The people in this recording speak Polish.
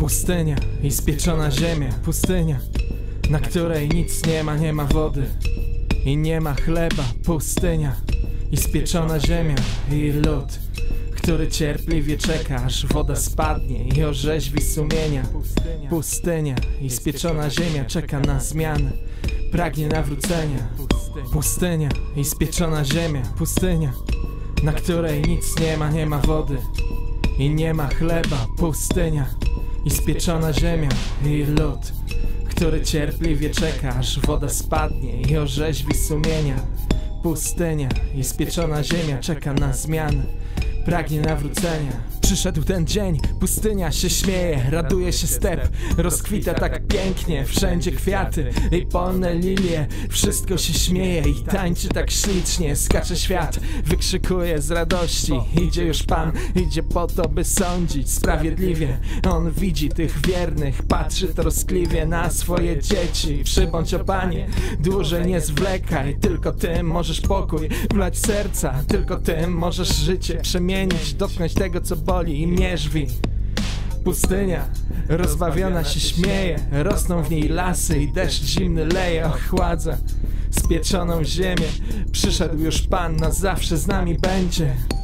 Pustynia i spieczona ziemia. Pustynia, na której nic nie ma wody i nie ma chleba. Pustynia i spieczona ziemia i lód, który cierpliwie czeka, aż woda spadnie i orzeźwi sumienia. Pustynia i spieczona ziemia czeka na zmianę, pragnie nawrócenia. Pustynia i spieczona ziemia. Pustynia, na której nic nie ma wody i nie ma chleba. Pustynia i spieczona ziemia i lód, który cierpliwie czeka, aż woda spadnie i orzeźwi sumienia. Pustynia i spieczona ziemia czeka na zmianę, pragnie nawrócenia. Przyszedł ten dzień, pustynia się śmieje, raduje się step, rozkwita tak pięknie, wszędzie kwiaty i polne lilie. Wszystko się śmieje i tańczy tak ślicznie, skacze świat, wykrzykuje z radości. Idzie już Pan, idzie po to, by sądzić sprawiedliwie. On widzi tych wiernych, patrzy troskliwie na swoje dzieci. Przybądź, o Panie, dłużej nie zwlekaj, tylko Ty możesz pokój wlać serca, tylko Ty możesz życie przemienić, dotknąć tego, co boli i mierzwi. Pustynia rozbawiona się śmieje, rosną w niej lasy i deszcz zimny leje, ochładza spieczoną ziemię. Przyszedł już Pan, na zawsze z nami będzie.